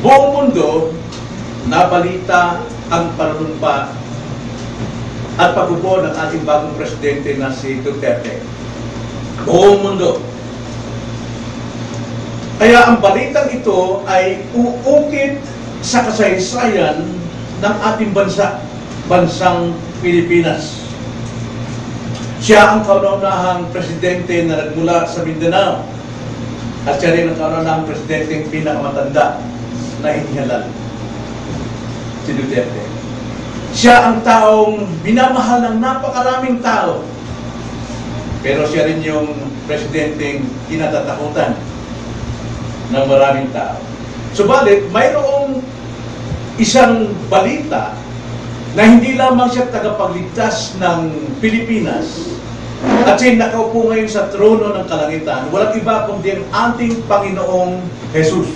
Buong mundo, nabalita ang panunumpa at pag-upo ng ating bagong presidente na si Duterte. Buong mundo. Kaya ang balitang ito ay uukit sa kasaysayan ng ating bansa, bansang Pilipinas. Siya ang kauna-unahang presidente na nagmula sa Mindanao at siya rin ang kauna-unahang presidente pinakamatanda na inihalal, si Duterte. Siya ang taong minamahal ng napakaraming tao, pero siya rin yung presidenteng kinatatakutan ng maraming tao. Subalit, mayroong isang balita na hindi lamang siya tagapagligtas ng Pilipinas at siya'y nakaupo ngayon sa trono ng kalangitan, walang iba kundi ang ating Panginoong Jesus.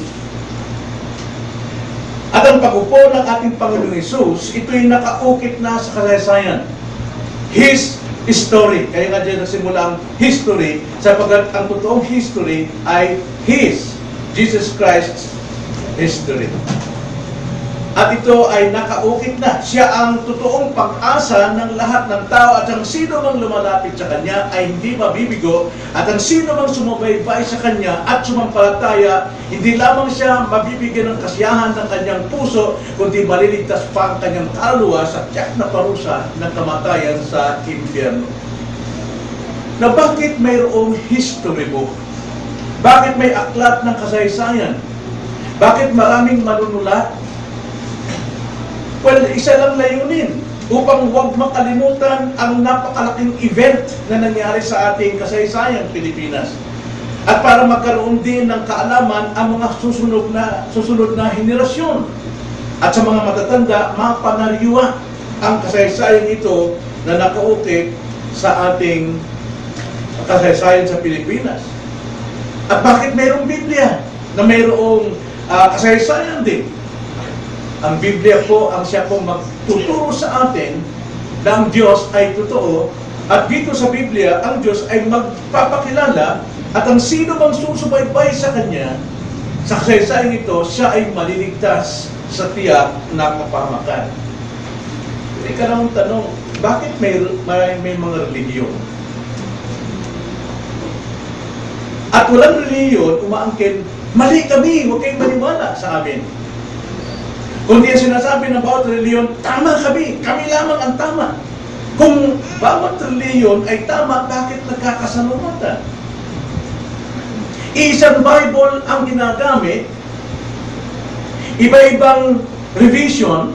At ang pag-upo ng ating Panginoong Jesus, ito'y nakaukit na sa kasaysayan. His story. Kaya nga dyan nagsimula ang history, sapagkat ang totoong history ay His, Jesus Christ's history. At ito ay nakaukit na. Siya ang totoong pag-asa ng lahat ng tao at ang sino mang lumalapit sa Kanya ay hindi mabibigo at ang sino mang sumubaybay sa Kanya at sumampalataya, hindi lamang siya mabibigyan ng kasiyahan ng kanyang puso, kundi maliligtas pa ang kanyang kaluluwa sa tiyak na parusa ng kamatayan sa impyerno. Na bakit mayroong history book? Bakit may aklat ng kasaysayan? Bakit maraming manunulat? Well, isa lang layunin, upang huwag makalimutan ang napakalaking event na nangyari sa ating kasaysayang Pilipinas. At para magkaroon din ng kaalaman ang mga susunod na henerasyon. At sa mga matatanda, mapanariwa ang kasaysayan ito na nakaukit sa ating kasaysayan sa Pilipinas. At bakit mayroong Biblia na mayroong kasaysayan din? Ang Biblia po ang siya pong magtuturo sa atin na ang Diyos ay totoo at dito sa Biblia, ang Diyos ay magpapakilala at ang sino mang susubaybay sa Kanya, sa kasaysayan ito, siya ay maliligtas sa tiyak na kapahamakan. Ika lang ang tanong, bakit may mga relihiyon? At walang relihiyon, umaangkin, mali kami, huwag kayong maniwala sa amin. Kundi ang sinasabi ng bawat reliyon, tama kami lamang ang tama. Kung bawat reliyon ay tama, bakit nagkakasalunatan? Isang Bible ang ginagamit, iba-ibang revision,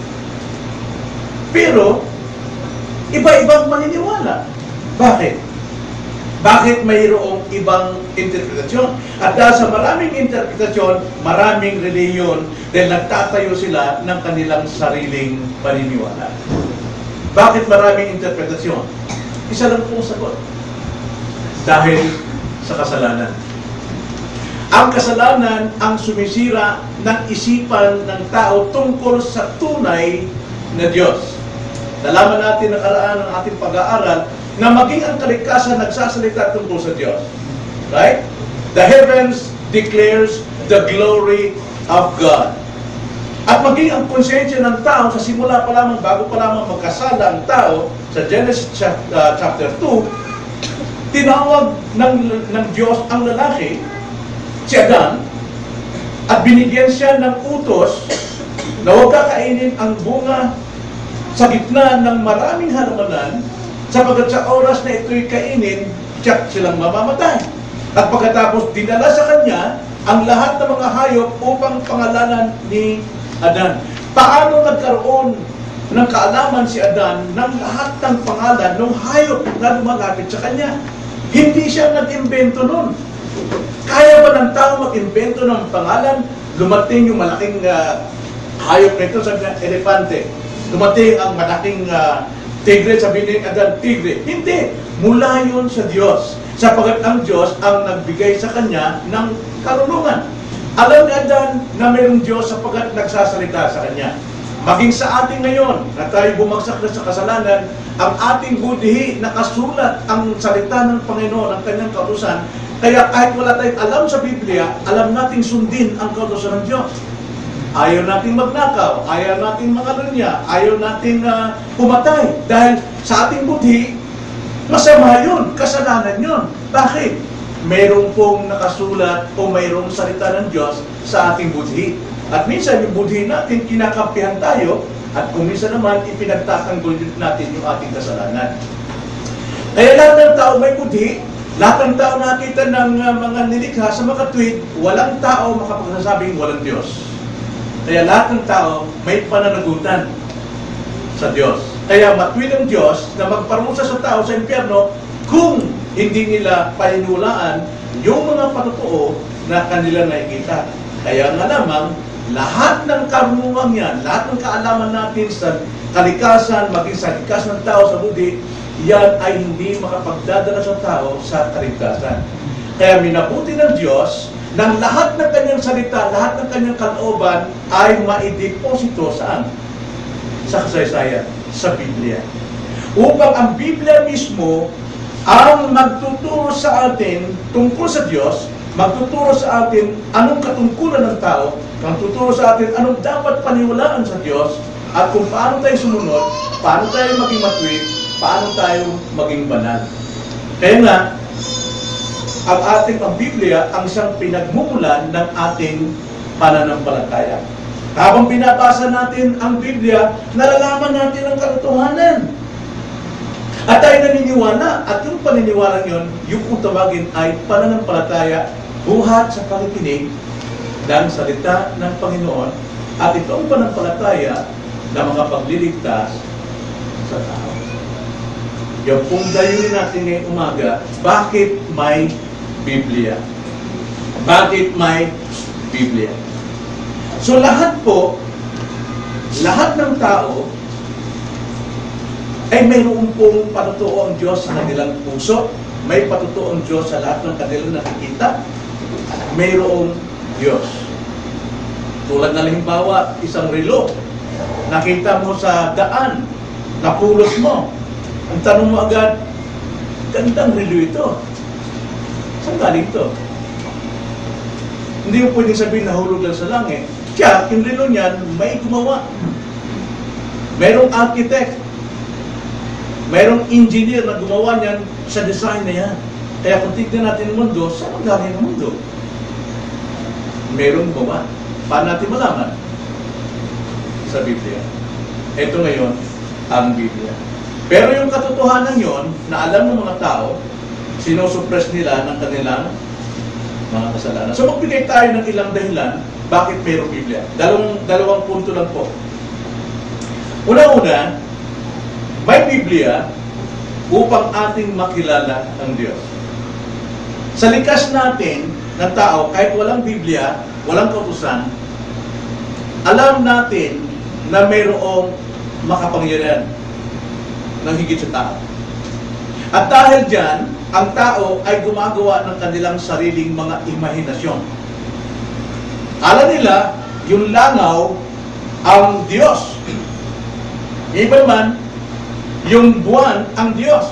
pero iba-ibang maniniwala. Bakit? Bakit mayroong ibang interpretasyon? At dahil sa maraming interpretasyon, maraming reliyon, dahil nagtatayo sila ng kanilang sariling paniniwala. Bakit maraming interpretasyon? Isa lang po sagot. Dahil sa kasalanan. Ang kasalanan ang sumisira ng isipan ng tao tungkol sa tunay na Diyos. Nalaman natin nakaraan ng ating pag-aaral na maging ang kalikasan nagsasalita tungkol sa Diyos. Right? The heavens declares the glory of God. At maging ang konsensya ng tao, sa simula pa lamang, bago pa lamang magkasala ang tao, sa Genesis chapter 2, tinawag ng Diyos ang lalaki, si Adan, at binigyan siya ng utos na huwag kakainin ang bunga sa gitna ng maraming halamanan, sapagkat sa oras na ito'y kainin, tiyak silang mamamatay. At pagkatapos dinala sa kanya ang lahat ng mga hayop upang pangalanan ni Adan. Paano nagkaroon ng kaalaman si Adan ng lahat ng pangalan ng hayop na lumalapit sa kanya? Hindi siya nag-imbento nun. Kaya ba ng tao mag-imbento ng pangalan? Dumating yung malaking hayop na ito, sabi na, elepante. Dumating ang malaking tigre, sabi ni Adan, tigre. Hindi. Mula yun sa Diyos. Sapagat ang Diyos ang nagbigay sa kanya ng karunungan. Alam ni Adan na mayroong Diyos sapagat nagsasalita sa kanya. Maging sa atin ngayon, na tayo bumagsak na sa kasalanan, ang ating budhi nakasulat ang salita ng Panginoon, ang kanyang kautusan. Kaya kahit wala tayong alam sa Biblia, alam nating sundin ang kautusan ng Diyos. Ayaw nating magnakaw, ayaw nating mangalunya, ayaw nating pumatay. Dahil sa ating budhi, masama yun, kasalanan yun. Bakit? Mayroong pong nakasulat o mayroong salita ng Diyos sa ating budhi. At minsan yung budhi natin, kinakampihan tayo, at kung minsan naman, ipinagtatanggol natin yung ating kasalanan. Kaya lahat ng tao may budhi, lahat ng tao nakita ng mga nilikha sa makatwid, walang tao makapagsasabing walang Diyos. Kaya lahat ng tao may pananagutan sa Diyos. Kaya matwid ang Diyos na magparusa sa tao sa impyerno kung hindi nila paniniwalaan yung mga patotoo na kanila nakikita. Kaya nga lamang, lahat ng karunungan yan, lahat ng kaalaman natin sa kalikasan, maging sa likas ng tao sa budhi, yan ay hindi makapagdadala sa tao sa kaligtasan. Kaya minabuti ng Diyos ng lahat ng kanyang salita, lahat ng kanyang kalooban ay maideposito saan? Sa kasaysayan, sa Biblia. Upang ang Biblia mismo ang magtuturo sa atin tungkol sa Diyos, magtuturo sa atin anong katungkulan ng tao, magtuturo sa atin anong dapat paniwalaan sa Diyos, at kung paano tayo sumunod, paano tayo maging matwid, paano tayo maging banal. Kaya nga, ang Biblia ang isang pinagmumulan ng ating pananampalataya. Habang binabasa natin ang Biblia, nalalaman natin ang katotohanan. At tayo naniniwala, at yung paniniwala yun, yung kung tawagin ay pananampalataya, buhat sa pakikinig ng salita ng Panginoon, at itong pananampalataya na makapagliligtas sa tao. Yung kung dayunin natin ngayong umaga, bakit may Biblia? Bakit may Biblia? So lahat po, lahat ng tao ay mayroon pong patotoo ang Diyos sa kanilang puso, may patotoo ang Diyos sa lahat ng kanilang nakikita, mayroong Diyos. Tulad na halimbawa, isang relo, nakita mo sa daan, napulot mo, ang tanong mo agad, gandang relo ito. Saan galing ito? Hindi mo pwedeng sabihin nahulog lang sa langit. Kaya, yung relo niyan, may gumawa. Merong architect, merong engineer na gumawa niyan sa design na yan. Kaya kung tignan natin ang mundo, saan ang galing ang mundo? Merong gumawa. Paano natin malaman? Sa Biblia. Ito ngayon, ang Biblia. Pero yung katotohanan yon na alam ng mga tao, sinusuppress nila ng kanilang mga kasalanan. So magbigay tayo ng ilang dahilan bakit mayroong Biblia. Dalawang punto lang po. Una-una, may Biblia upang ating makilala ang Diyos. Sa likas natin ng tao, kahit walang Biblia, walang kautusan, alam natin na mayroong makapangyarihan ng higit sa tao. At dahil dyan, ang tao ay gumagawa ng kanilang sariling mga imahinasyon. Akala nila, yung langaw ang Diyos. Iba naman, yung buwan ang Diyos.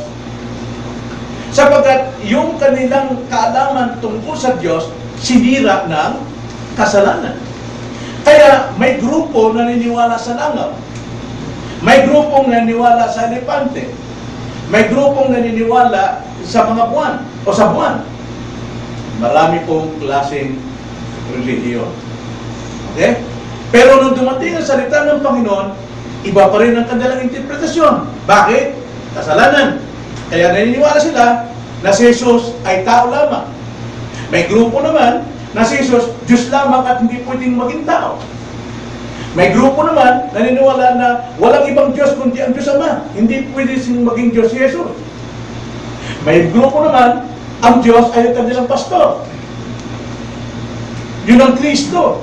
Sapagkat yung kanilang kaalaman tungkol sa Diyos, sinira ng kasalanan. Kaya may grupo na naniniwala sa langaw. May grupong naniniwala sa elepante. May grupong naniniwala sa mga buwan o sa buwan. Marami pong klaseng relihiyon. Okay? Pero nung dumating ang salita ng Panginoon, iba pa rin ang kanilang interpretasyon. Bakit? Kasalanan. Kaya naniniwala sila na si Jesus ay tao lamang. May grupo naman na si Jesus Diyos lamang at hindi pwedeng maging tao. May grupo naman naniniwala na walang ibang Diyos kundi ang Diyos Ama. Hindi pwede maging Diyos si Jesus. May grupo naman, ang Diyos ay ang kanilang pastor. Yun ang Kristo.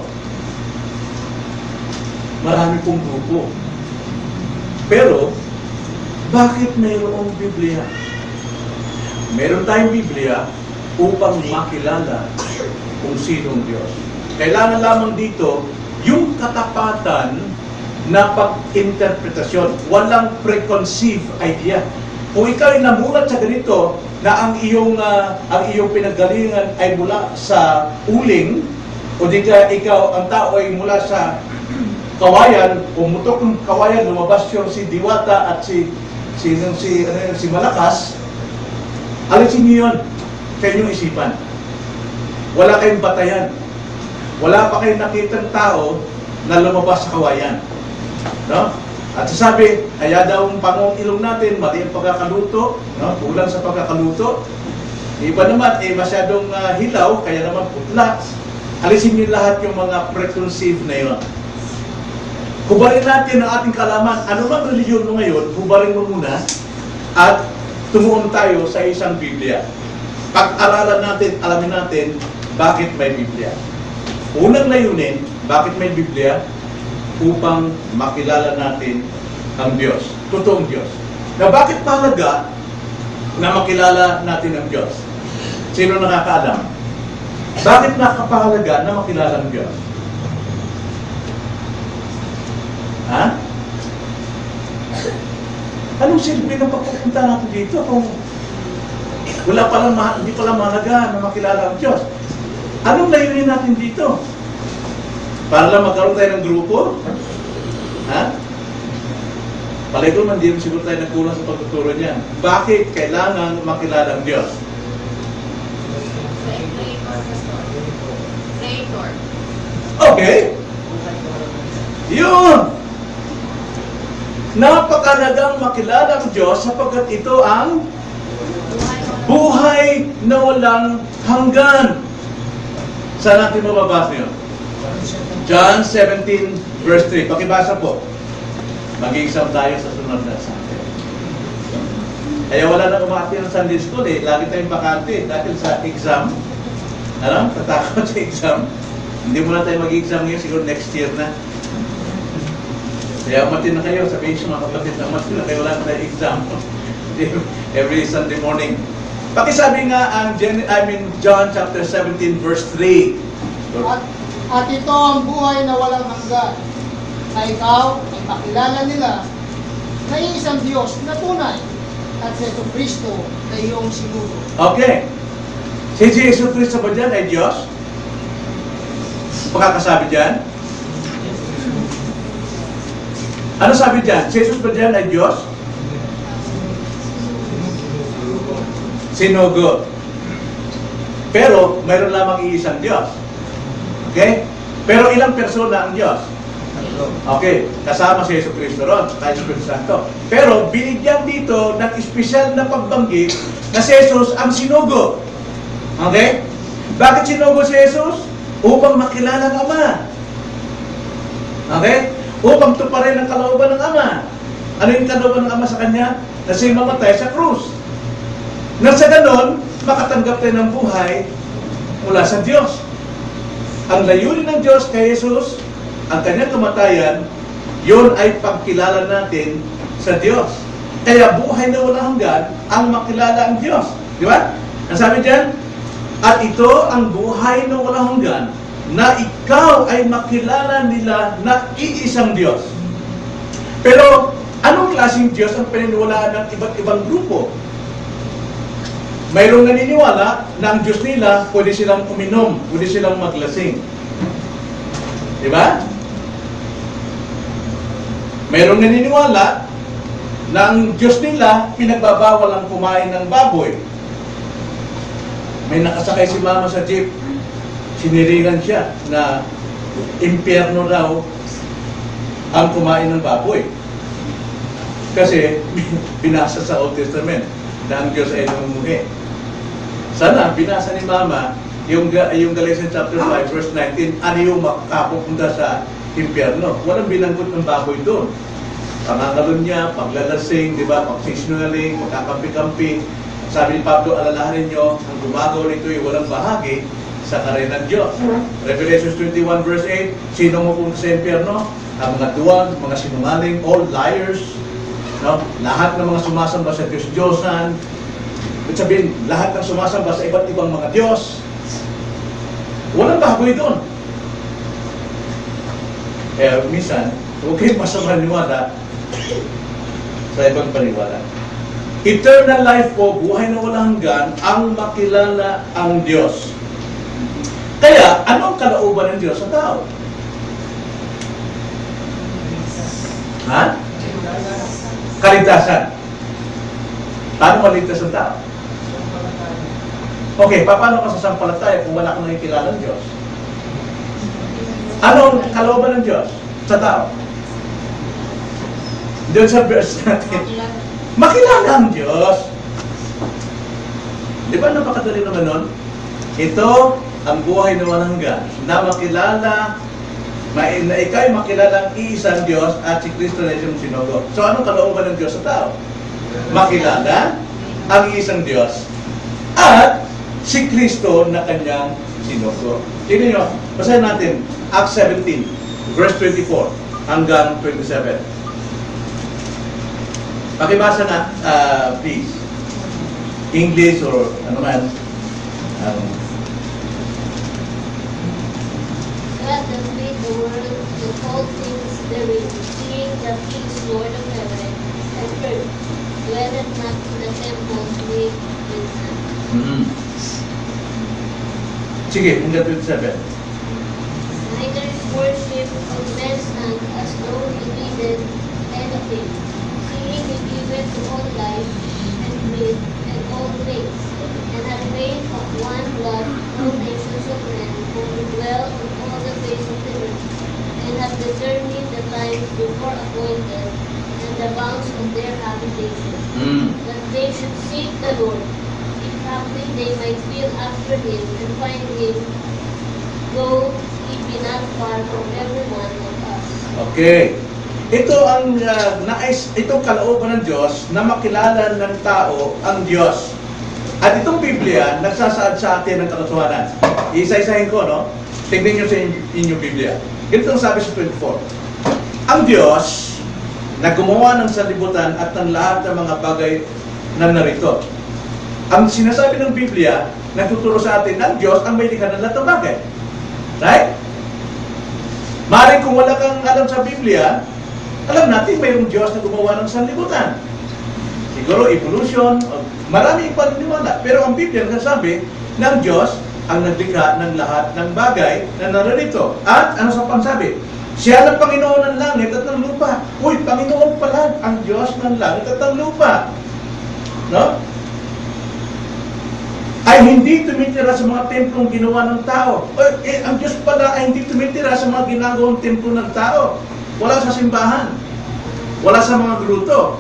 Marami pong grupo. Pero, bakit mayroong Biblia? Meron tayong Biblia upang makilala kung sino ang Diyos. Kailangan lamang dito yung katapatan na pag-interpretasyon. Walang preconceived idea. Kung ikaw ay namulat sa ganito na ang iyong pinaggalingan ay mula sa uling, o di ka ikaw, ang tao ay mula sa kawayan, pumutok ng kawayan, lumabas yung si Diwata at si Malakas, alisin niyo yun sa inyong isipan. Wala kayong batayan. Wala pa kayong nakitang tao na lumabas sa kawayan. No? At sasabi, kaya daw ang pangong ilong natin, mali ang pagkakaluto, no? Kulang sa pagkakaluto. Iba naman, masyadong hilaw, kaya naman putla. Alisin niyo lahat yung mga preconceived na yun. Hubarin natin ang ating kalaman. Ano man religion mo ngayon, hubarin mo muna at tumuon tayo sa isang Biblia. Pag-aralan natin, alamin natin, bakit may Biblia. Unang layunin, bakit may Biblia? Upang makilala natin ang Diyos, totoong Diyos. Na bakit mahalaga na makilala natin ang Diyos? Sino nakakaalam? Bakit nakapahalaga na makilala ang Diyos? Ha? Anong silbi ng pagpupunta natin dito kung wala palang hindi palang mahalaga na makilala ang Diyos? Anong layunin natin dito? Para lang magkaroon tayo ng grupo? Ha? Palay ko man, di siguro tayo nagkulang sa pagtuturo niyan. Bakit kailangan makilala ang Diyos? Okay. Yun. Napakalagang makilala ang Diyos sapagkat ito ang buhay na walang hanggan. Saan natin mababasa yun? John 17 verse 3. Pakibasa po. Mag-exam tayo sa sunod na Sunday. Kaya wala na kumati ng Sunday school eh. Lagi tayong bakante dahil sa exam. Ano? Tatakot sa exam. Hindi mo na tayo mag-exam ngayon. Siguro next year na. Kaya matin na kayo. Sabihin siya mga kapatid na matin na kayo. Wala na tayo exam. Every Sunday morning. Pakisabi nga ang John chapter 17 verse 3. At ito ang buhay na walang hanggan, na ikaw ay makilala nila na isang Diyos na tunay at si Jesucristo na iyong sinugo. Okay. Si Jesucristo ba dyan ay Diyos? Makakasabi dyan? Ano sabi dyan? Si Jesus ba dyan ay Diyos? Sinugo. Pero mayroon lamang iisang Diyos. Okay? Pero ilang persona ang Diyos? Okay, kasama si Jesucristo ron, kahit Espiritu Santo. Pero binigyan dito ng espesyal na pagbanggit na si Jesus ang sinugo. Okay? Bakit sinugo si Jesus? Upang makilala ang Ama. Okay? Upang tuparin ang kalooban ng Ama. Ano yung kalooban ng Ama sa Kanya? Na siya mamatay sa krus. Na sa ganon, makatanggap tayo ng buhay mula sa Diyos. Ang layunin ng Diyos kay Jesus, ang kanyang kamatayan, yun ay pagkilala natin sa Diyos. Kaya buhay na walang hanggan ang makilala ang Diyos. Di ba? Ang sabi diyan, at ito ang buhay na walang hanggan, na ikaw ay makilala nila na iisang Diyos. Pero, anong klaseng Diyos ang pininiwalaan ng iba't ibang grupo? Mayroong naniniwala na ang Diyos nila, pwede silang uminom, pwede silang maglasing. Di ba? Mayroong naniniwala na ang Diyos nila, pinagbabawal ang kumain ng baboy. May nakasakay si mama sa jeep, sinirigan siya na impyerno raw ang kumain ng baboy. Kasi binasa sa Old Testament na ang Diyos ay namumuhi. Sana, binasa ni Mama yung Galatians chapter 5 verse 19, ano yung makapupunta sa impyerno. Walang binanggot ng baboy doon. Pangangalon niya, paglalasing, di ba, pagsisinungaling, pagkakampi-kampi. Sabi ni Pablo, alalahanin niyo, ang gumagawa nito ay walang bahagi sa karay ng Diyos. Revelation 21 verse 8, sino mapunta sa impyerno? Ang mga duwag, mga sinungaling, all liars, no? Lahat ng mga sumasamba sa Diyos-Diyosan, at sabihin, lahat ng sumasamba sa iba't ibang mga Diyos, walang baboy doon. Eh, minsan, huwag kayong masama niwala sa ibang paniwala. Eternal life po, buhay na walang hanggan, ang makilala ang Diyos. Kaya, anong kalooban ng Diyos sa tao? Ha? Kaligtasan. Paano maligtas ang tao? Okay, paano ka sasampalataya kung wala kang nakikilala ng Diyos? Ano ang kalooban ng Diyos sa tao? Doon sa verse natin, makilala ang Diyos. Di ba napakadali naman nun? Ito ang buhay na walang hanggan, na makilala, na ikaw'y makilala ang iisang Diyos at si Kristo na siyang sinugo. So anong kalooban ng Diyos sa tao? Makilala ang iisang Diyos at si Kristo na kanyang sinugo. Tingnan nyo, basahin natin Acts 17, verse 24 hanggang 27. Pakibasa na, please. English or ano man. God has made the world and all things therein, seeing that He is Lord of heaven and earth, dwelleth not in the temples made with hands. Sige, hanggang 27. Neither is worship of men's hand as though He needed anything, seeing He giveth to all life and breath and all things, and hath made of one blood all nations of men who will dwell on all the face of the earth, and hath determined the times before appointed, and the bounds of their habitation, that they should seek the Lord, if haply they might feel after Him and find Him, though He be not far from every one of us. Okay. Ito ang itong kalooban ng Diyos na makilala ng tao ang Diyos. At itong Biblia, nagsasaad sa atin ng katotohanan. Isa-isahin ko, no? Tingnan nyo sa inyong Biblia. Ganito ang sabi sa 24. Ang Diyos na gumawa ng sanlibutan at ng lahat ng mga bagay na narito. Ang sinasabi ng Biblia, nagtuturo sa atin ng Diyos ang may likha ng lahat ng bagay. Right? Maaaring kung wala kang alam sa Biblia, alam natin mayroong Diyos na gumawa ng sanlibutan. Siguro evolution, marami paniniwala. Pero ang Biblia nagsasabi ng Diyos ang naglikha ng lahat ng bagay na narito. At ano sa pansabi? Siya ang Panginoon ng langit at ng lupa. Uy, Panginoon pala ang Diyos ng langit at ng lupa. No? Ay hindi tumitira sa mga templong ginawa ng tao. Ang Diyos pala ay hindi tumitira sa mga ginagawang templo ng tao. Wala sa simbahan. Wala sa mga gruto.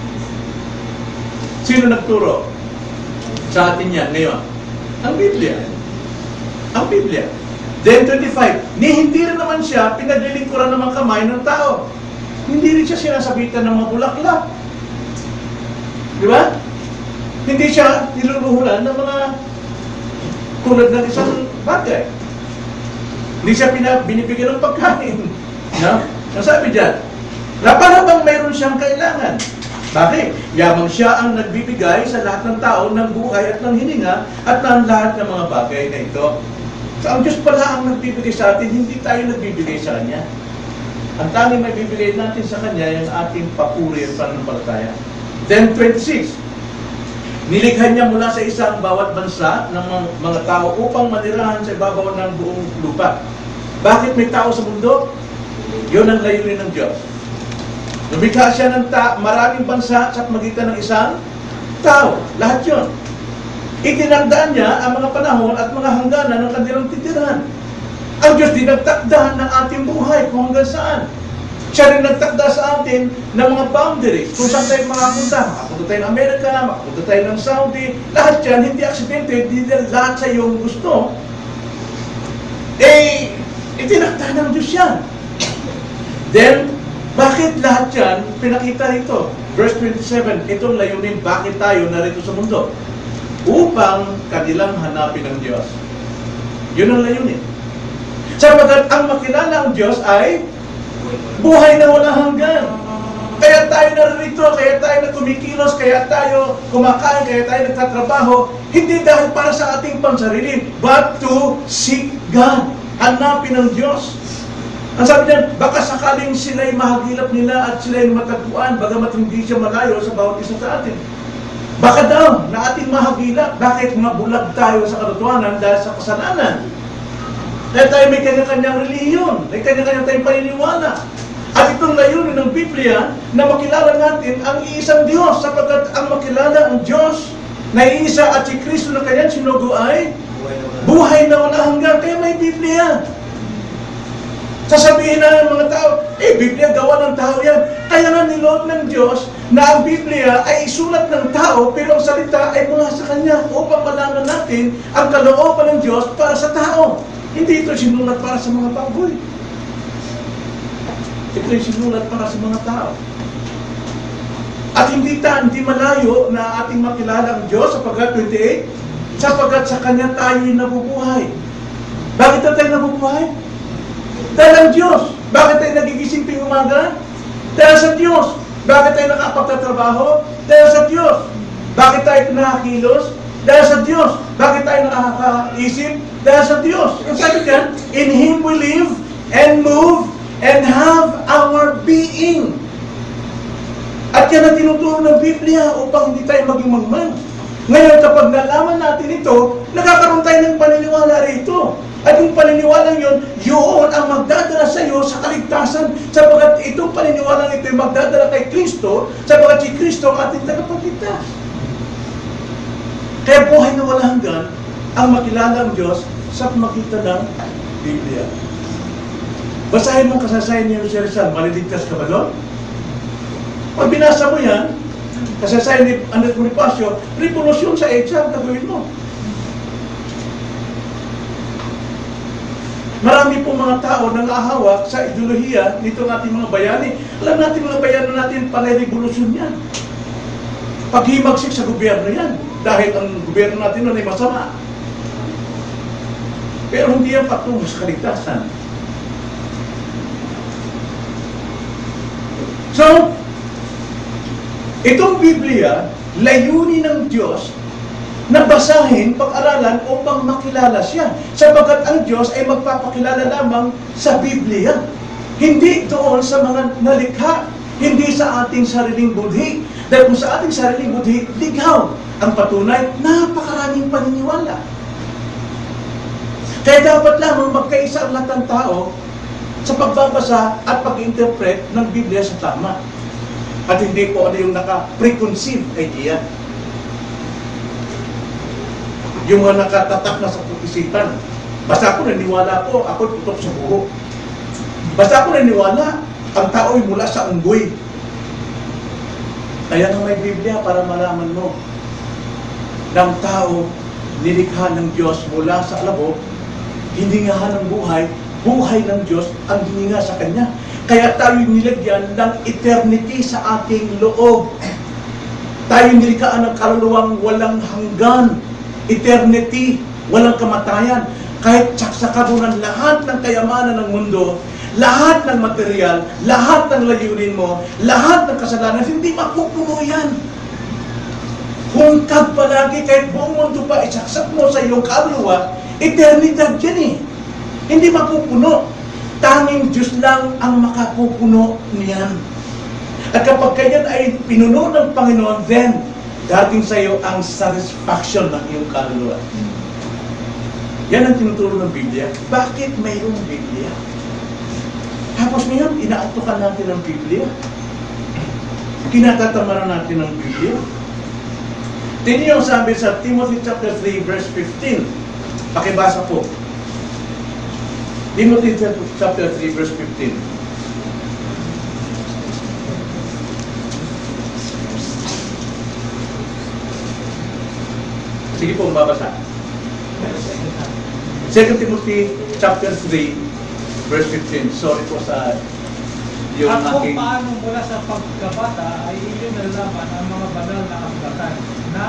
Sino nagturo sa atin yan ngayon? Ang Biblia. Ang Biblia. Then 25, hindi rin naman siya pinaglilingkuran ng mga kamay ng tao. Hindi rin siya sinasabitan ng mga bulaklak. Di ba? Hindi siya niluluhulan ng mga tulad ng isang bagay. Hindi siya binibigyan ng pagkain. No? Ang sabi dyan, na para bang mayroon siyang kailangan? Bakit? Yamang siya ang nagbibigay sa lahat ng tao ng buhay at ng hininga at ng lahat ng mga bagay na ito. So, ang Diyos pala ang nagbibigay sa atin, hindi tayo nagbibigay sa Kanya. Ang tanging nagbibigay natin sa Kanya yung ating papuri at pananampalataya. Then 26, nilikha niya mula sa isang bawat bansa ng mga tao upang manirahan sa ibabaw ng buong lupa. Bakit may tao sa mundo? Yun ang layunin ng Diyos. Lumikha siya ng maraming bansa sa magitan ng isang tao. Lahat yun. Itinagdaan niya ang mga panahon at mga hangganan ng kanilang titirahan. Ang Diyos din nagtakda ng ating buhay kung hanggang saan. Siya rin nagtakda sa atin ng mga boundaries kung saan tayo makapunta. Makapunta tayo ng Amerika, makapunta tayo ng Saudi. Lahat yan, hindi aksidente, hindi lahat sa iyong gusto. Itinakda ng Diyos yan. Then, bakit lahat yan pinakita rito? Verse 27, itong layunin, bakit tayo narito sa mundo? Upang kanilang hanapin ang Diyos. Yun ang layunin. Sapagkat ang makilala ang Diyos ay buhay na walang hanggan. Kaya tayo narito, kaya tayo na kumikilos, kaya tayo kumakain, kaya tayo nagtatrabaho, hindi dahil para sa ating pansarili, but to seek God. Hanapin ang Diyos. Ang sabi niyan, baka sakaling sila'y mahagilap nila at sila'y matagpuan, bagamat hindi siya malayo sa bawat isa sa atin. Baka daw na ating mahagilap, bakit mabulag tayo sa katotohanan dahil sa kasalanan? Dahil tayo may kanya-kanyang relihiyon, may kanya-kanyang tayong paniniwala. At itong layunin ng Biblia na makilala natin ang iisang Diyos, sapagkat ang makilala ang Diyos na iisa at si Kristo na kanyang sinugo ay buhay na walang hanggan. Kaya may Biblia. Sasabihin na ng mga tao, Biblia gawa ng tao yan. Kaya nga nilood ng Diyos na ang Biblia ay isulat ng tao, pero ang salita ay mula sa Kanya upang malaman natin ang kalooban ng Diyos para sa tao. Hindi ito sinulat para sa mga baboy. Ito yung sinulat para sa mga tao. At hindi malayo na ating makilala ang Diyos, sapagkat 28, sapagkat sa Kanya tayo'y nabubuhay. Bakit tayo nabubuhay? Dahil ang Diyos. Bakit tayo nagigising tuwing umaga? Dahil sa Diyos. Bakit tayo nakapagtatrabaho? Dahil sa Diyos. Bakit tayo nakakilos? Dahil sa Diyos. Bakit tayo nakakaisip? Dahil sa Diyos. Ang sabi dyan, in Him we live and move and have our being. At yan ang tinuturo ng Biblia upang hindi tayo maging mangmang. Ngayon, kapag nalaman natin ito, nagkakaroon tayo ng paniniwala rito. At yung paniniwalang yun, yun ang magdadala sa iyo sa kaligtasan. Sapagat itong paniniwalang ito ay magdadala kay Kristo, sapagat si Kristo ang ating tagapagligtas. Kaya buhay na walang hanggan ang makilala ang Diyos sa pamagitan ng Biblia. Basahin mo ang kasaysayan ni Jose Rizal, maliligtas ka ba doon? Pag binasa mo yan, kasaysayan ni Andres Bonifacio, revolusyon sa EDSA ang gagawin mo. Marami pong mga tao nang ahawak sa ideolohiya nitong ating mga bayani. Alam natin mga bayani natin, panay-revolusyon yan. Paghimagsik sa gobyerno yan. Dahil ang gobyerno natin nun ay masama. Pero hindi yan patungo sa kaligtasan. So, itong Biblia, layunin ng Diyos na basahin, pag-aralan upang makilala siya. Sapagkat ang Diyos ay magpapakilala lamang sa Biblia. Hindi doon sa mga nalikha, hindi sa ating sariling budhi. Dahil kung sa ating sariling budhi, ligaw. Ang patunay, napakaraming paniniwala. Kaya dapat lamang magkaisa ang lahat ng tao sa pagbabasa at pag-interpret ng Biblia sa tama. At hindi po ano yung naka-preconceived idea. Yung mga nakatatak na sa isipan. Basta ako naniniwala ko, ako tutok sa buhok. Basta ako naniniwala, ang tao ay mula sa unggoy. Kaya nga may Biblia para malaman mo ng tao nilikha ng Diyos mula sa alabok, hindi nga ng buhay, buhay ng Diyos ang hininga sa Kanya. Kaya tayo nilagyan ng eternity sa ating loob. Tayo nilikhaan ng kaluluwang walang hanggan. Eternity, walang kamatayan. Kahit saksakabunan lahat ng kayamanan ng mundo, lahat ng material, lahat ng layunin mo, lahat ng kasalanan, hindi mapupuno yan. Hungkag palagi, kahit buong mundo pa isaksak mo sa iyong kaluluwa, eternidad yan eh. Hindi mapupuno. Tanging Diyos lang ang makapupuno niyan. At kapag ganyan ay pinuno ng Panginoon, then dating sa iyo ang satisfaction ng iyong kaluluwa. Yan ang tinuturo ng Biblia. Bakit mayroong Biblia? Tapos ngayon, inaantukan natin ang Biblia. Kinatatamaran natin ang Biblia. Tingnan yung sabi sa Timothy chapter 3 verse 15. Pakibasa po. Timothy chapter 3 verse 15. Sige po, mabasa. 2 Timothy chapter 3 verse 15. Sorry po sa yung at kung aking... paano mula sa pagkabata ay iyon nalaman ang mga banal na kasulatan na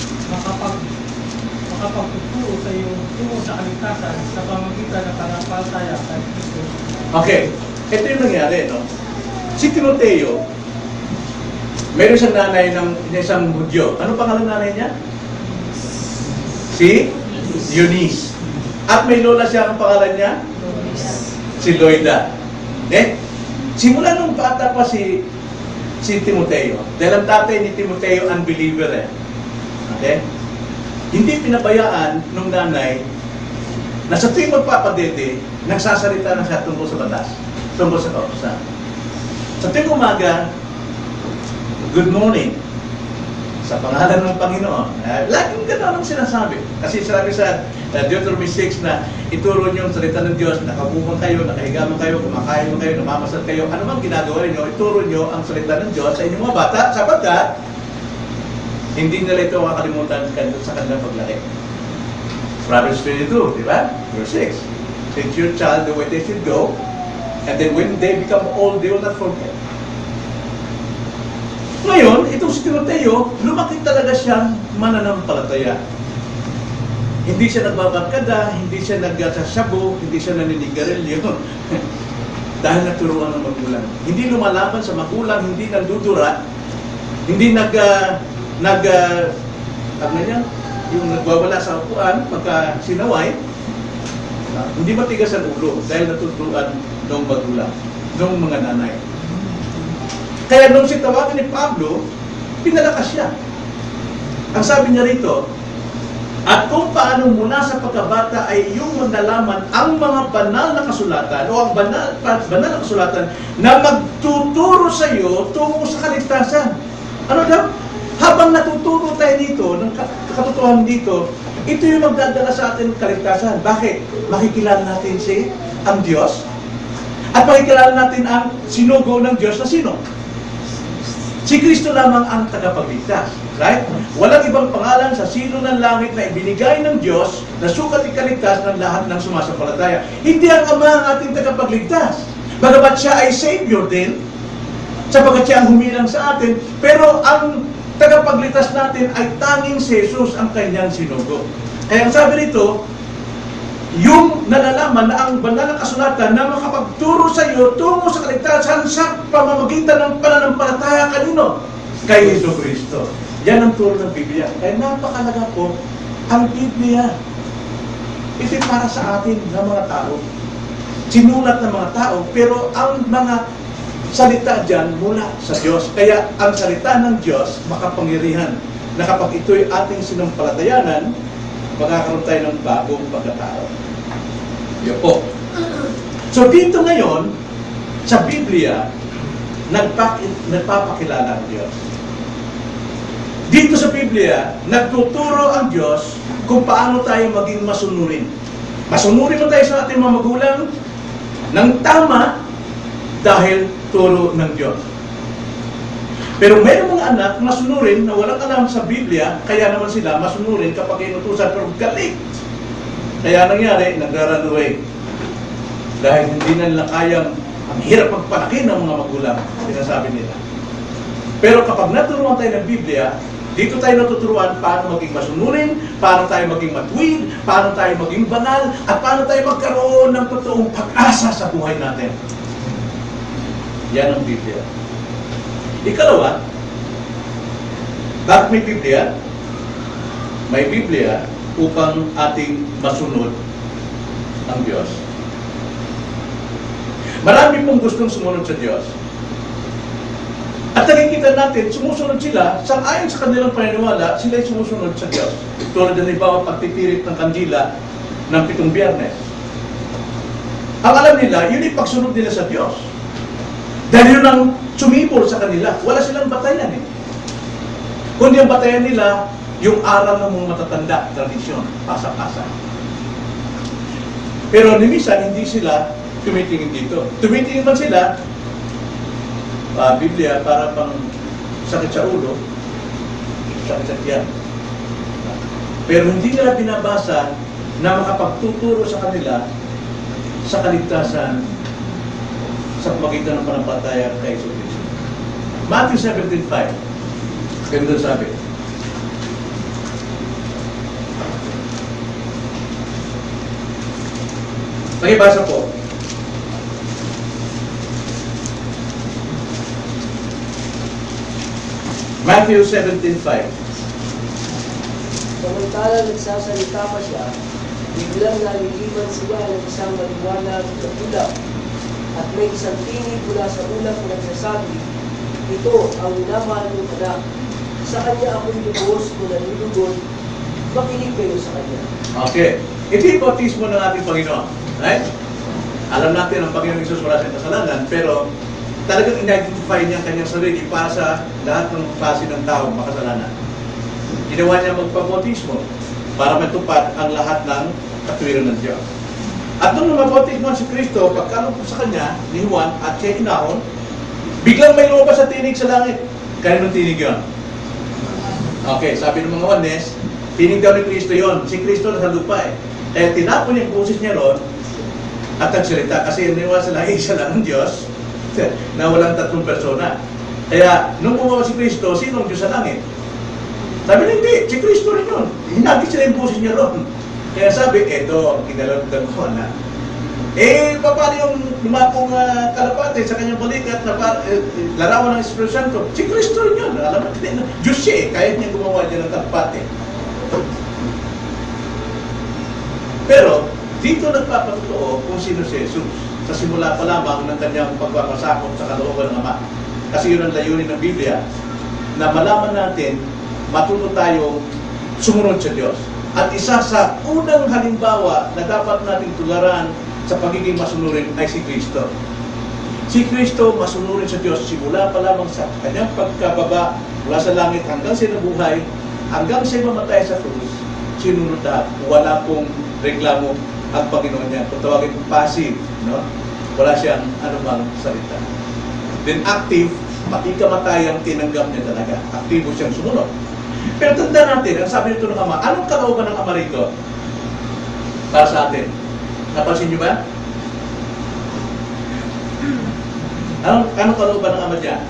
makapagtuturo sa iyo tungo sa kaligtasan sa pamamagitan ng pananampalataya kay Kristo. Okay, ito yung nangyari, no? Si Timoteo, meron siyang nanay ng isang Hudyo. Ano pangalan nanay niya? Si Eunice. At may lola siya, ang pangalan niya? Si Loida. Simula nung bata pa si Timoteo, dahil ang tatay ni Timoteo unbeliever eh. Okay? Hindi pinabayaan nung nanay na sa tuwing magpapadede, nagsasalita na siya tungkol sa batas, tungkol sa kautusan. Sa tuwing umaga, good morning. Sa pangalan ng Panginoon. Laging gano'n ang sinasabi. Kasi sinabi sa Deuteronomy 6 na ituro niyo ang salita ng Diyos, nakabuman kayo, nakahiga man kayo, kumakain man kayo, namamasal kayo, ano man ginagawa niyo, ituro niyo ang salita ng Diyos sa inyong mga bata, sapagkat hindi nila ito makakalimutan sa kanilang paglaki. Proverbs 22, di ba? Verse 6. Teach your child the way they should go, and then when they become old, they will not forget. Ngayon, itong si Timoteo, lumaki talaga siyang mananampalataya. Hindi siya nagbabarkada, hindi siya nagsasabu, hindi siya naninigarilyo. Dahil naturuan ng magulang. Hindi lumalaban sa magulang, hindi nagdudura, hindi yung nagwawala sa upuan, pagka sinaway, hindi matigas ang ulo dahil natuturuan ng magulang, ng mga nanay. Kaya nung sitawagin ni Pablo, pinalakas siya. Ang sabi niya rito, at kung paano mula sa pagkabata ay iyong nalaman ang mga banal na kasulatan o ang banal na kasulatan na magtuturo sa iyo tungo sa kaligtasan. Ano daw? Habang natuturo tayo dito, ng katotohanan dito, ito yung magdadala sa atin ng kaligtasan. Bakit? Makikilala natin ang Diyos at makikilala natin ang sinugo ng Diyos na sino? Si Kristo lamang ang tagapagligtas. Right? Walang ibang pangalan sa silo ng langit na ibinigay ng Diyos na sukat ikaligtas ng lahat ng sumasampalataya. Hindi ang Ama ang ating tagapagligtas. Bagamat siya ay Savior din, sapagkat siya ang humilang sa atin, pero ang tagapagligtas natin ay tanging si Jesus ang kanyang sinugo. Kaya ang sabi nito, yung nalalaman na ang banal na kasulatan na makapagturo sa iyo tungo sa kaligtasan sa pamamagitan ng pananampalataya kanino? Kay Jesucristo. Yan ang turo ng Biblia. Kaya napakalaga po ang Biblia. Ito para sa atin ng mga tao. Sinulat ng mga tao, pero ang mga salita dyan mula sa Diyos. Kaya ang salita ng Diyos makapangyarihan na kapag ito'y ating sinampalatayanan, magkakaroon tayo ng bagong pagkatao. Yan po. So dito ngayon, sa Biblia, nagpapakilala ang Diyos. Dito sa Biblia, nagtuturo ang Diyos kung paano tayo maging masunurin. Masunurin mo tayo sa ating mga magulang ng tama dahil turo ng Diyos. Pero mayroong mga anak masunurin na walang alam sa Biblia, kaya naman sila masunurin kapag inutusan, pero galit. Kaya nangyari, nagra-run away. Dahil hindi na nila kayang, ang hirap magpalaki ng mga magulang, sinasabi nila. Pero kapag naturuan tayo ng Biblia, dito tayo natuturuan paano maging masunurin, paano tayo maging matuwid, paano tayo maging banal, at paano tayo magkaroon ng totoong pag-asa sa buhay natin. Yan ang Biblia. Ikalawa, bakit may Biblia? May Biblia upang ating masunod ang Diyos. Marami pong gustong sumunod sa Diyos. At nakikita natin, sumusunod sila, ayon sa kanilang paniniwala, sila'y sumusunod sa Diyos. Tulad ng iba, pagtitirik ng kandila ng 7 Biyernes. Ang alam nila, yun yung pagsunod nila sa Diyos. Dahil yun ang sumibol sa kanila. Wala silang batayan eh. Kundi ang batayan nila, yung aral ng mga matatanda, tradisyon, pasa-pasa. Pero minsan, hindi sila tumitingin dito. Tumitingin man sila, Biblia para pang sakit sa ulo, sakit sa tiyan. Pero hindi nila binabasa na makapagtuturo sa kanila sa kaligtasan sa pamagitan ng panampalataya kay Jesucristo. Matthew 17:5. Ganito sabi. Pakibasa po. Matthew 17:5. Samantala nagsasalita pa siya, biglang naliliman sila ng isang maliwanag na ulap. At may isang tinig mula sa ulap na nagsasabi, ito ang minamahal ng anak. Sa kanya ako'y lubos kung nanilugod, makinig kayo sa kanya. Okay. Ito yung bautismo ng ating Panginoon. Right? Alam natin ang Panginoon Isus wala siyang kasalanan, pero talagang in-identify niya ang kanyang sarili para sa lahat ng klase ng tao makasalanan. Ginawa niya magpabautismo para matupad ang lahat ng katwiran ng Diyos. At nung mabautismo si Kristo, pagkalong sa kanya, ni Juan at siya inahon, biglang may lumabas sa tinig sa langit. Kaya nung tinig yun? Okay, sabi ng mga Juanes, tinig daw ni Kristo yon. Si Kristo nasa lupa eh. Kaya tinapon yung boses niya ron at nagsalita. Kasi iniwan sa langit, isa lang ang Diyos na walang tatlong persona. Kaya nung bumawa si Kristo, sino ang Diyos sa langit? Sabi na hindi, si Kristo rin yun. Hinagis sila yung boses niya ron. Kaya sabi, eto, kinalagdag ko na. Paano yung lumapong kalapate sa kanyang balikat na larawan ng Espiritu Santo? Si Kristo rin yun. Alam mo, Diyos siya eh. Kaya niya gumawa niya ng kalapate. Pero, dito nagpapatotoo kung sino si Jesus. Sa simula pa lamang ng kanyang pagpapasakop sa kalooban ng Ama. Kasi yun ang layunin ng Biblia, na malaman natin, matuto tayong sumunod sa Diyos. At isa sa unang halimbawa na dapat nating tularan sa pagiging masunurin ay si Kristo. Si Kristo masunurin sa Diyos simula pa lamang sa kanyang pagkababa mula sa langit hanggang siya nabuhay, hanggang siya mamatay sa krus, sinunod lahat. Wala pong reklamo ang Panginoon niya. Kung tawagin kong passive, no? Wala siyang anumang salita. Then active, pati kamatayan, tinanggap niya talaga. Aktibo siyang sumunod. Pero tanda natin, ang sabi nito ng Ama, anong kalooban ng Ama rito? Para sa atin. Napansin niyo ba? Anong kalooban ng Ama dyan?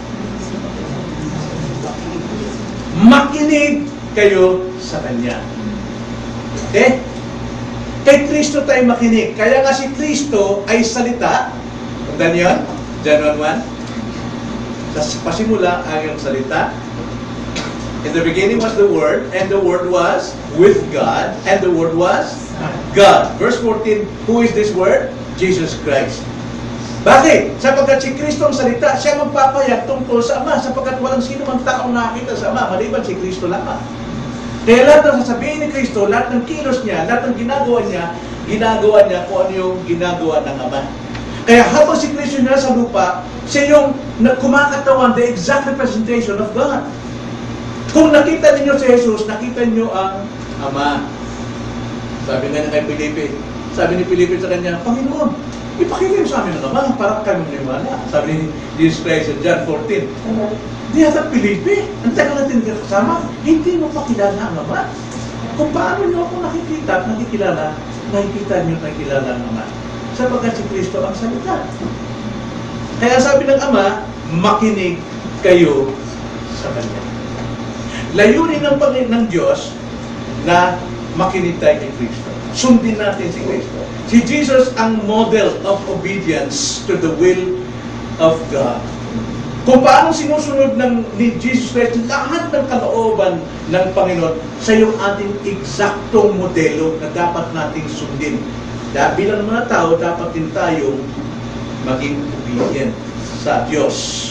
Makinig kayo sa Kanya. Okay? Kay Kristo tayo makinig. Kaya nga si Kristo ay salita. Tandaan niyo? John 1:1. Sa pasimula ay ang salita. In the beginning was the Word, and the Word was with God, and the Word was God. Verse 14, who is this Word? Jesus Christ. Bakit? Sapagkat si Kristo ang salita, siya magpapayag tungkol sa Ama, sapagkat walang sino mang taong nakakita sa Ama, maliban si Kristo lamang. Kaya lahat ng sasabihin ni Kristo, lahat ng kilos niya, lahat ng ginagawa niya kung ano yung ginagawa ng Ama. Kaya habang si Kristo na sa lupa, siya yung kumakatawan, the exact representation of God. Kung nakita ninyo si Jesus, nakita niyo ang Ama. Sabi nga niya kay Felipe, sabi ni Felipe sa kanya, Panginoon, ipakita mo sa amin ang Ama para kami maniwala. Sabi ni Jesus Christ sa John 14, di ata Felipe, ang tagal natin kasama, hindi mo pakilala ang Ama. Kung paano niyo ako nakikita at nakikilala, nakikita niyo nakikilala ang Ama. Sapagkat si Kristo ang salita. Kaya sabi ng Ama, makinig kayo sa Kanya. Layunin ng Diyos na makinig tayo kay Kristo. Sundin natin si Kristo. Si Jesus ang model of obedience to the will of God. Kung paano sinusunod ni Jesus Christ lahat ng kalooban ng Panginoon, sa yung ating eksaktong modelo na dapat nating sundin. Dahil bilang mga tao, dapat din tayong maging obedient sa Diyos.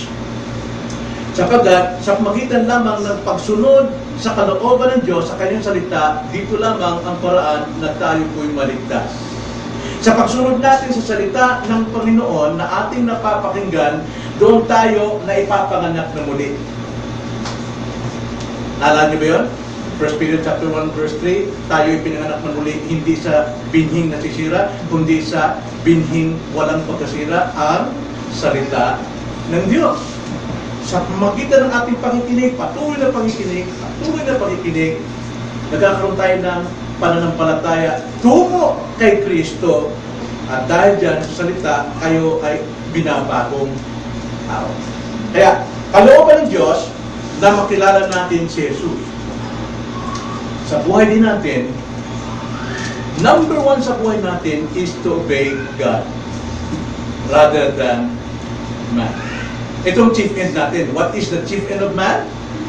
Sapagkat sa magitan lamang ng pagsunod sa kalooban ng Diyos sa kanyang salita, dito lamang ang paraan na tayo po'y maligtas. Sa pagsunod natin sa salita ng Panginoon na ating napapakinggan, doon tayo na ipapanganak na muli. Naalala niyo ba yun? 1 Peter chapter 1 verse 3, tayo ipinanganak na muli hindi sa binhing nasisira, kundi sa binhing walang pagkasira, ang salita ng Diyos. Sa magitan ng ating pakikinig, patuloy na pakikinig, nagkakaroon tayo ng pananampalataya tungo kay Kristo. At dahil dyan sa salita, kayo ay binabagong tao. Kaya, kalooban ng Diyos na makilala natin si Jesus. Sa buhay din natin, number one sa buhay natin is to obey God rather than man. Itong chief end natin. What is the chief end of man?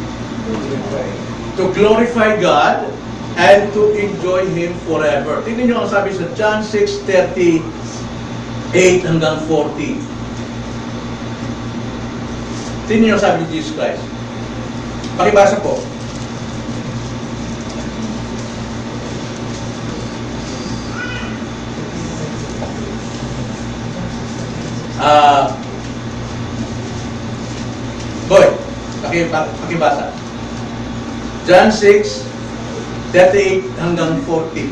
To glorify God and to enjoy Him forever. Tingnan nyo ang sabi sa John 6:38 hanggang 40. Tingnan nyo ang sabi ni Jesus Christ. Pakibasa po. Pakibasa. John 6, 38 hanggang 40.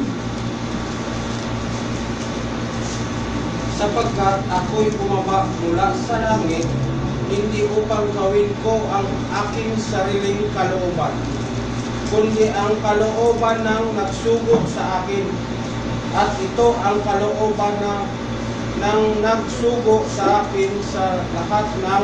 Sapagkat ako'y bumaba mula sa langit, hindi upang gawin ko ang aking sariling kalooban, kundi ang kalooban ng nagsugo sa akin. At ito ang kalooban ng nagsugo sa akin sa lahat ng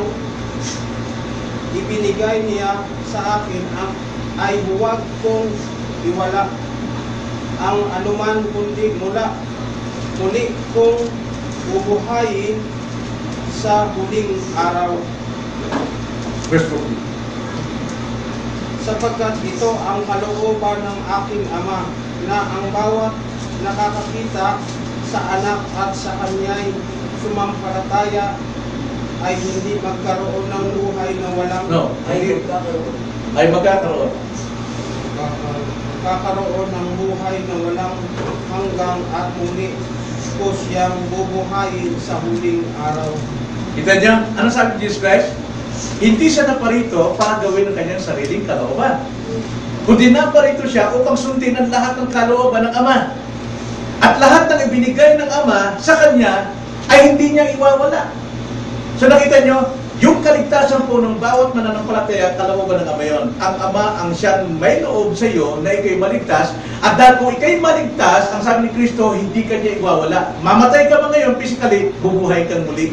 ibinigay niya sa akin ay huwag kong iwala ang anuman kundi muli kong bubuhayin sa huling araw. Verse 40. Sapagkat ito ang kalooban ng aking Ama, na ang bawat nakakakita sa anak at sa kanya'y sumampalataya ay hindi magkaroon ng buhay na walang No, Ay magkakaroon. ay magkakaroon. kakaroon ng buhay na walang hanggang at muli ko siyang bubuhayin sa huling araw. Kita niyo, ano sabi ni Jesus Christ? Hindi siya naparito para gawin ang kanyang sariling kalooban. Kundi naparito siya upang sundin ang lahat ng kalooban ng Ama. At lahat ng ibinigay ng Ama sa kanya ay hindi niya iwawala. So nakita niyo, yung kaligtasan po ng bawat mananampalataya, kalooban ng Ama yon. Ang Ama ang siyang may loob sa iyo na ikay maligtas. At dahil kung ikay maligtas, ang sabi ni Kristo, hindi ka niya iwawala. Mamatay ka ba ngayon physically, bubuhay kang muli.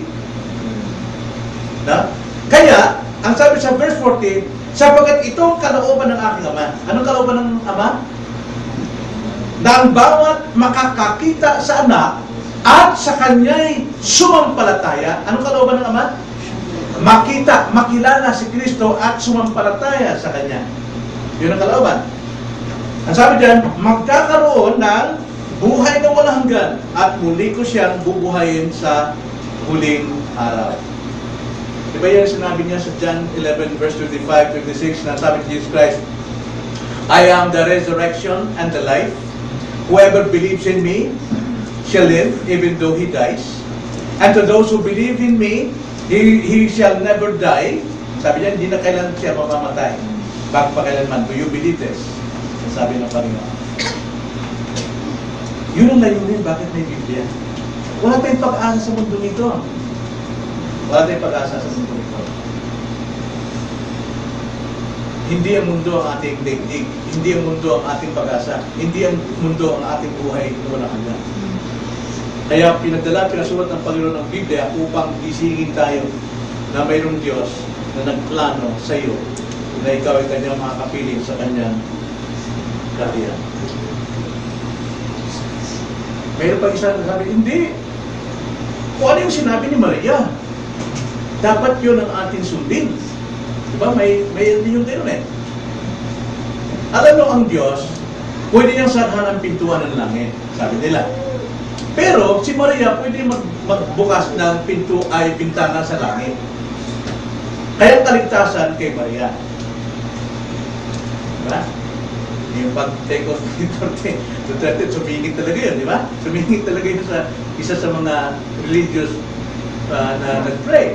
Na? Kaya, ang sabi sa verse 40, sapagkat itong kalooban ng aking Ama. Anong kalooban ng Ama? Na ang bawat makakakita sa anak at sa kanya'y sumampalataya. Anong kalooban ng Ama? Makita, makilala si Kristo at sumampalataya sa kanya. Yun ang kalooban. Ang sabi diyan, magkakaroon ng buhay na walang hanggan at muli ko siyang bubuhayin sa huling araw. Diba yan sinabi niya sa John 11 verse 25, 26 na sabi ni Jesus Christ, I am the resurrection and the life. Whoever believes in me shall live even though he dies. And to those who believe in me, he shall never die. Sabi niya, hindi na kailan siya mamamatay. Bago pa kailanman, do you believe this? Sabi ng Panginoon. Yun ang layunin, bakit may Biblia? Wala tayong pag-asa sa mundo nito. Wala tayong pag-asa sa mundo nito. Hindi ang mundo ang ating daigdig. Hindi ang mundo ang ating pag-asa. Hindi ang mundo ang ating buhay na walang hanggan. Kaya pinasulat ng Panginoon ng Biblia upang gisingin tayo na mayroong Diyos na nagplano sa iyo na ikaw ay kanyang makakapiling sa kanyang kaharian. Mayroon pa isa na sabi, hindi. Kung ano yung sinabi ni Maria, dapat yun ang ating sundin. Diba? May yung din eh. Alam mo ang Diyos, pwede niyang sarhan ang pintuan ng langit, sabi nila. Pero si Maria pwede magbukas ng pinto ay bintana sa langit. Kaya kaligtasan kay Maria. Diba? Yung pag-take off ni Duterte, sumingit talaga yun, di ba? Sumingit talaga yun sa isa sa mga religious na nag-pray.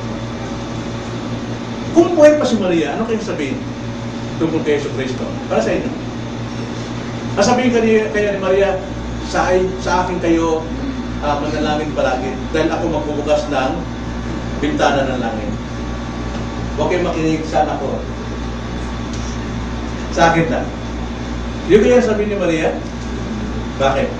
Kung buhay pa si Maria, ano kayong sabihin tungkol kay Yesu Cristo? Para sa inyo. Sabihin kaya ni Maria, sa akin kayo manalangin palagi dahil ako magbubukas ng bintana ng langit. Huwag kayong makinig sa anak ko. Sa akin lang. Yung kaya sabi ni Maria, bakit?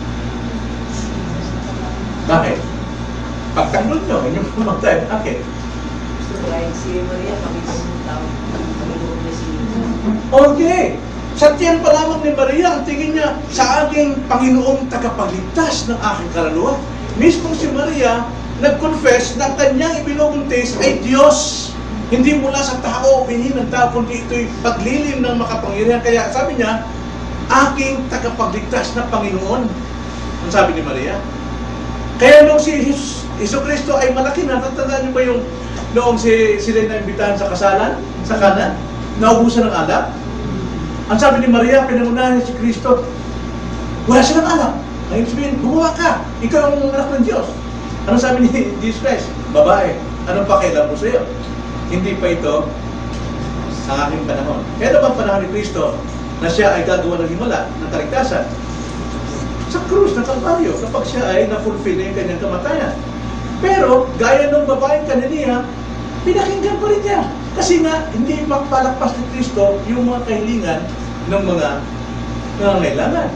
Bakit? Pagtanggol nyo, inyong pumatay. Bakit? Dahil si Maria, kami sa tao, Panginoon na si Okay. Sa tiyan pa lamang ni Maria, ang tingin niya sa aking Panginoong tagapagligtas ng aking kaluluwa. Mismo si Maria, nag-confess na kanyang ibinubuntis ay Diyos. Hindi mula sa tao, binhi ng tao, kundi ito'y paglilim ng makapangyarihan. Kaya sabi niya, aking tagapagligtas na Panginoon. Ang sabi ni Maria. Kaya nung si Hesus Kristo ay malaki na, tatandaan niyo ba yung noong sila na-imbitahan sa kasalan, sa Kana, naubusan ng alak? Ang sabi ni Maria, pinangunahan niya si Kristo, wala silang anak. Ang ibig sabihin, gumawa ka. Ikaw ang anak ng Diyos. Ano sabi ni Jesus Christ? Babae, anong pakialam mo sa iyo? Hindi pa ito ang aking panahon. Kaya ba ang panahon ni Kristo na siya ay gagawa ng himala, ng kaligtasan? Sa krus ng Kalbaryo, kapag siya ay na-fulfill na yung kanyang kamatayan. Pero, gaya ng babaeng Kananiya, pinakinggan pa rin niya. Kasi nga, hindi magpalakpas ni Kristo yung mga kahilingan ng mga nangangailangan.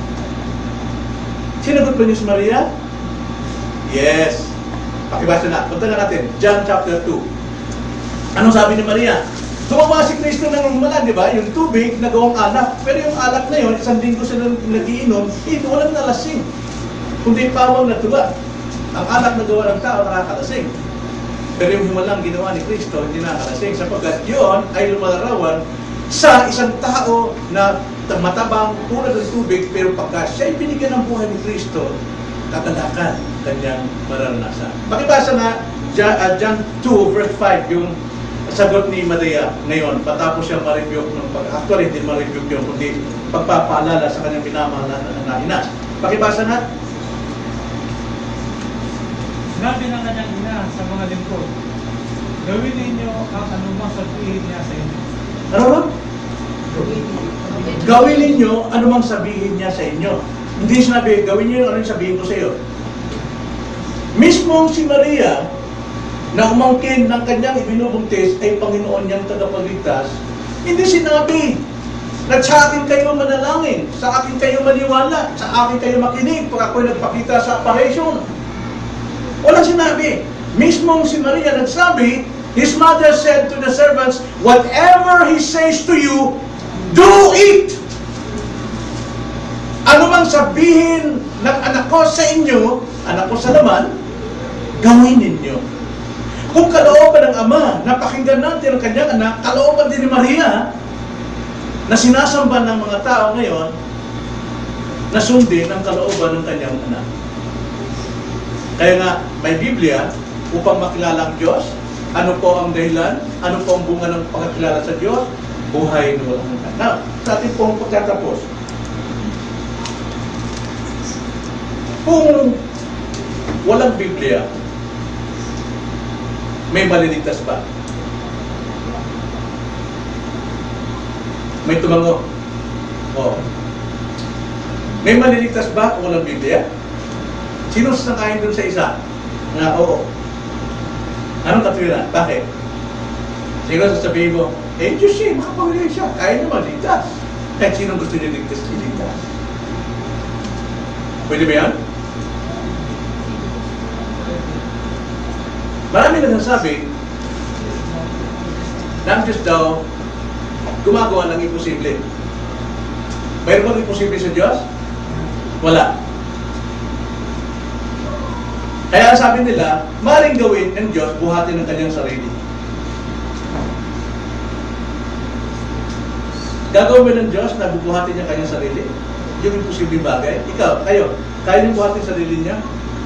Sinagot ba niyo si Maria? Yes. Pakibasa na. Punta na natin. John chapter 2. Anong sabi ni Maria? Gumawa si Kristo ng himala, di ba? Yung tubig, nagawang alak. Pero yung alak na yun, isang linggo sila nagiinom, walang nalasing. Kundi pawang na tuba. Ang alak na gawa ng tao, nakakalasing. Pero yung himalang ginawa ni Kristo, hindi nakakalasing. Sapagkat yun ay lumalarawan sa isang tao na matabang tulad ng tubig, pero pagka siya'y binigyan ng buhay ni Kristo, tatalakan kanyang mararanasan. Pakibasa na John 2 verse 5, yung sagot ni Maria ngayon, patapos siya ma-rebuke actually hindi ma-rebuke yun, kundi pagpapaalala sa kanyang minamahal na ina. Pakibasa na. Sinabi ng kanyang ina sa mga lingkod, gawin ninyo ang anumang sabihin niya sa inyo. Ano ba? Gawin ninyo anumang sabihin niya sa inyo. Hindi sinabi, gawin niyo anong sabihin ko sa iyo. Mismong si Maria, na umangkin ng kanyang ibinubuntis ay Panginoon niyang tagapagligtas, hindi sinabi na sa akin kayo manalangin, sa akin kayo maniwala, sa akin kayo makinig pag ako'y nagpakita sa apparition. Walang sinabi. Mismong si Maria nagsabi, his mother said to the servants, whatever he says to you, do it! Ano mang sabihin ng anak ko sa inyo, anak ko sa laman, gawin ninyo. Kung kalooban ng Ama, napakinggan natin ang kanyang anak, kalooban din ni Maria, na sinasamba ng mga tao ngayon, na sundin ang kalooban ng kanyang anak. Kaya nga, may Biblia, upang makilala ang Diyos. Ano po ang dahilan? Ano po ang bunga ng pagkakilala sa Diyos? Buhay na walang hanggan. Now, sa ating pong pagkatapos, kung walang Biblia, may maliligtas ba? May tumango? Oo. May maliligtas ba kung walang Biblia? Sino sasakayin dun sa isa? Na oo. Anong katwiran? Bakit? Sino sasabihin mo, Diyos siya, makapagligtas siya. Kaya niya maligtas. Kahit sino gusto niya ligtas, iligtas. Pwede ba yan? Marami nagsasabi na ang Diyos daw gumagawa ng imposible. Mayroon bang imposible sa Diyos? Wala. Kaya sabi nila, maaaring gawin ng Diyos buhatin ng kanyang sarili. Gagawin ba ng Diyos na bubuhatin niya kanyang sarili? Yung imposible bagay? Ikaw, kayo, kaya niyo buhatin sarili niya?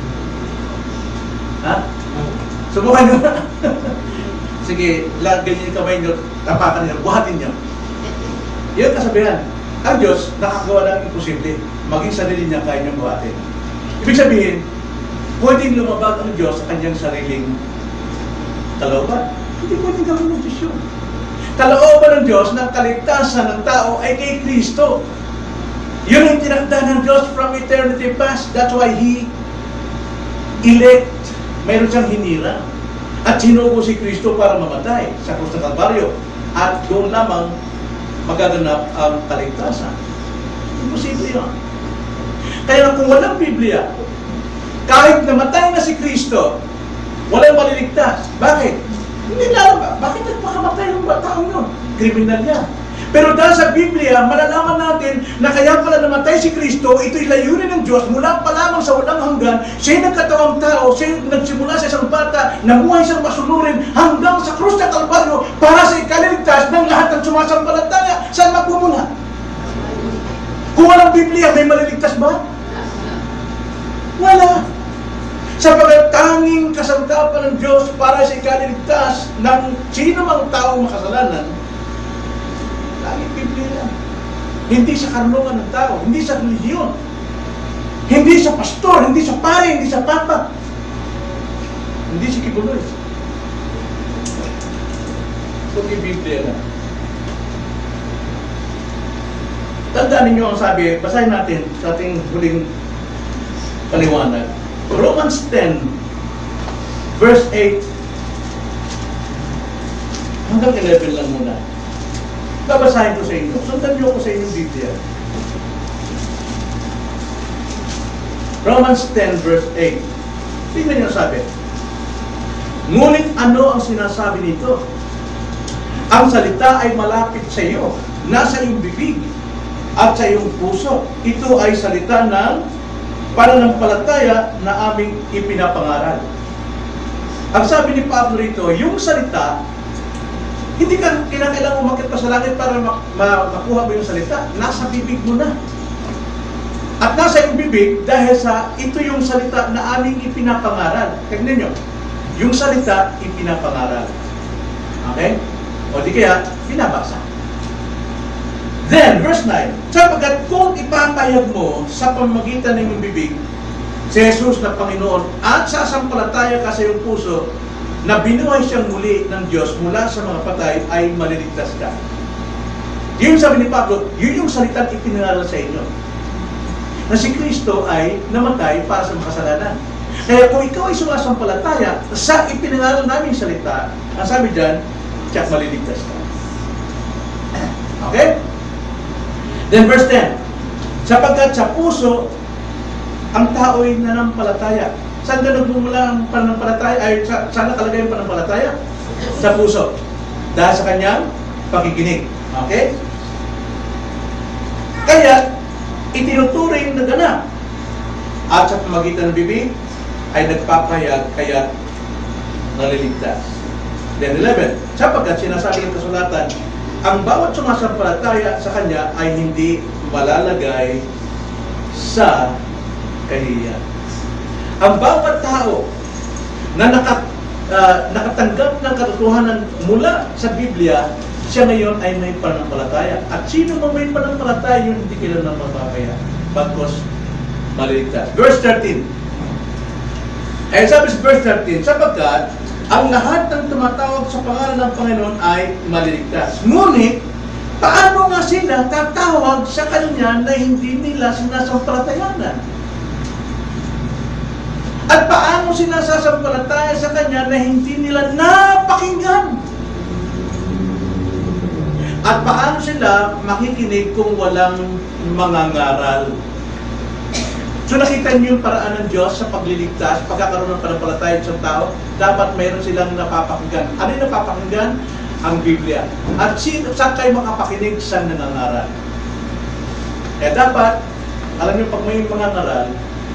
Ha? Subukan nyo na. Sige, lagyan niyo yung kamay nyo, tapakan niyo, buhatin niyo. Yan kasabihan. Ang Diyos, nakagawa ng imposible. Maging sarili niya, kaya niyang buhatin. Ibig sabihin, pwedeng lumabag ang Diyos sa kanyang sariling kalooban. Hindi pwedeng gawin ng Diyos yun. Kalooban ng Diyos ng kaligtasan ng tao ay kay Kristo. Yun ang tinakda ng Diyos from eternity past. That's why He elect. Mayroon siyang hinira. At sinugo si Kristo para mamatay sa krus ng Kalbaryo. At doon lamang magaganap ang kaligtasan. Imposible yun. Kaya kung walang Biblia, kahit namatay na si Kristo, walang maliligtas. Bakit? Hindi na, bakit nagpakamatay ng taong yun? Kriminal niya. Pero dahil sa Biblia, malalaman natin na kaya pala namatay si Kristo, ito'y layunin ng Diyos mula pa lamang sa walang hanggan. Siya'y nagkatawang tao, siya'y nagsimula sa isang bata, namuhay siyang masunurin hanggang sa krus ng Kalbaryo para sa ikaligtas ng lahat ng sumasampalataya. Saan magmumula? Kung walang Biblia, may maliligtas ba? Wala. Sapagat tanging kasantapan ng Diyos para sa ikaligtas ng sino mang taong makasalanan, laging Biblia. Hindi sa karunungan ng tao, hindi sa relihiyon, hindi sa pastor, hindi sa pare, hindi sa papa, hindi sa kibuloy. Kundi Biblia na. Tandaan ninyo ang sabi, basahin natin sa ating huling paliwanag. Romans 10, verse 8, hanggang 11 lang muna. Babasahin ko sa inyo. Sundan niyo ako sa inyong Biblia. Romans 10, verse 8. Tingnan niyo sabi. Ngunit ano ang sinasabi nito? Ang salita ay malapit sa iyo, nasa iyong bibig at sa iyong puso. Ito ay salita ng pananampalataya na aming ipinapangaral. Ang sabi ni Pablo rito, yung salita, hindi ka kinakailangan umakyat pa sa langit para makuha mo yung salita. Nasa bibig mo na. At nasa iyong bibig dahil sa ito yung salita na aming ipinapangaral. Tignan nyo, yung salita ipinapangaral. Okay? O di kaya, binabasa. Then, verse 9, sapagkat kung ipapayag mo sa pamamagitan ng iyong bibig si Jesus na Panginoon at sasampalataya ka sa iyong puso na binuhay siyang muli ng Diyos mula sa mga patay, ay maliligtas ka. Yung sabi ni Pablo, yun yung salitang ipinangaral sa inyo. Na si Kristo ay namatay para sa makasalanan. Kaya kung ikaw ay sumasampalataya sa ipinangaral naming salita, ang sabi dyan, tiyak maliligtas ka. Okay? Then verse 10, sapagkat sa puso ang tao'y nanampalataya. Saan ka nagmumula ang pananampalataya? Ay, saan nakalagay ang pananampalataya? Sa puso. Dahil sa kanyang pakikinig. Okay? Kaya, itinuturing na ganap. At sa pamagitan ng bibig, ay nagpapahayag, kaya naliligtas. Then 11, sapagkat sinasabi ng kasulatan, ang bawat sumasampalataya sa kanya ay hindi malalagay sa kahihiyan. Ang bawat tao na nakatanggap ng katotohanan mula sa Biblia, siya ngayon ay may pananampalataya. At sino man may pananampalataya, yun hindi kailangan mapapaya. Bagkos maliligtas. Verse 13. Eh sabi sa verse 13, sapagkat ang lahat ng tumatawag sa pangalan ng Panginoon ay maliligtas. Ngunit, paano nga sila tatawag sa Kanya na hindi nila sinasampalatayanan? At paano sila sasampalataya sa Kanya na hindi nila napakinggan? At paano sila makikinig kung walang mangangaral? So nakita niyo yung paraan ng Diyos sa pagliligtas, pagkakaroon ng pananampalataya sa tao, dapat mayroon silang napapakinggan. Ano yung napapakinggan? Ang Biblia. At saan kayo makapakinig sa nangangaral? Kaya dapat, alam niyo pag may mangangaral,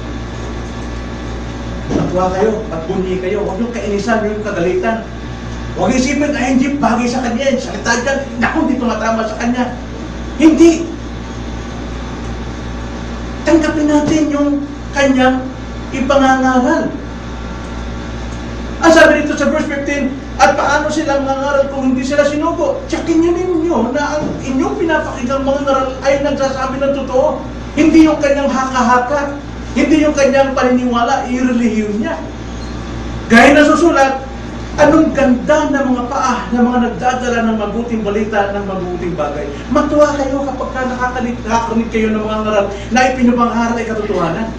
magwa kayo, magbunyi kayo, huwag yung kainisan, yung kagalitan. Huwag isipin, ay hindi bagay sa kanya, salita dyan, naku, hindi tumatama sa kanya. Hindi. Tanggapin natin yung kanyang ipangangaral. Ang sabi dito sa verse 15, at paano sila mangangaral kung hindi sila sinugo? Tsakin nyo ninyo na ang inyong pinapakinggang mangangaral ay nagsasabi ng totoo. Hindi yung kanyang haka-haka, hindi yung kanyang paniniwala, i-relihiyon niya. Gaya na susulat, anong ganda ng mga paa ng mga nagdadala ng mabuting balita, ng mabuting bagay. Matuwa kayo kapag nakakarinig kayo ng mga ngaral na ipinapangharal ay katotohanan.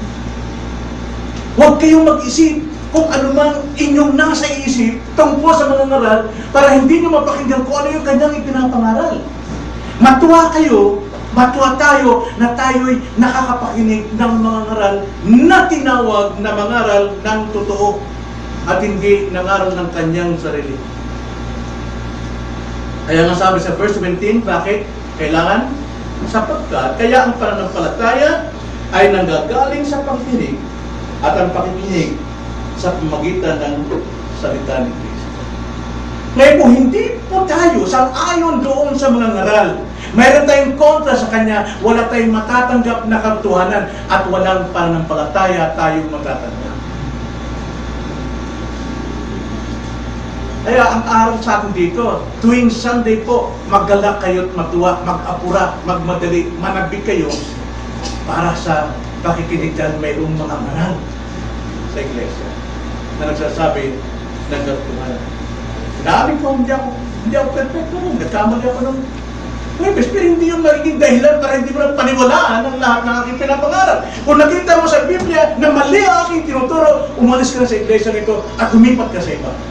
Huwag kayong mag-isip kung ano mang inyong nasa isip tungkol sa mga ngaral para hindi nyo mapakinggan kung ano yung kanyang ipinapangaral. Matuwa kayo, matuwa tayo na tayo'y nakakapakinig ng mga ngaral na tinawag na mangaral ng totoo at hindi nangaral ng kanyang sarili. Kaya nga sabi sa verse 17, bakit? Kailangan? Sapagkat, kaya ang pananampalataya ay nanggagaling sa pakikinig at ang pakikinig sa pamagitan ng salita ni Kristo. Ngayon po, hindi po tayo sang-ayon doon sa mga ngaral. Mayroon tayong kontra sa Kanya, wala tayong matatanggap na katotohanan at walang pananampalataya tayong matatanggap. Kaya ang araw sa atin dito, tuwing Sunday po, maggalak kayo't matuwa, mag-apura, magmadali, manabig kayo para sa pakikinig dyan mayroong mga ngaral sa iglesia na nagsasabi ng katotohanan. Dami ko, hindi ako perfecto rin. Nagkamali ako nung Huwebes, pero hindi yung magiging dahilan para hindi mo lang paniwalaan ang lahat ng aking pinapangarap. Kung nakita mo sa Biblia na mali ang aking tinuturo, umalis ka na sa iglesia nito at lumipat ka sa iba.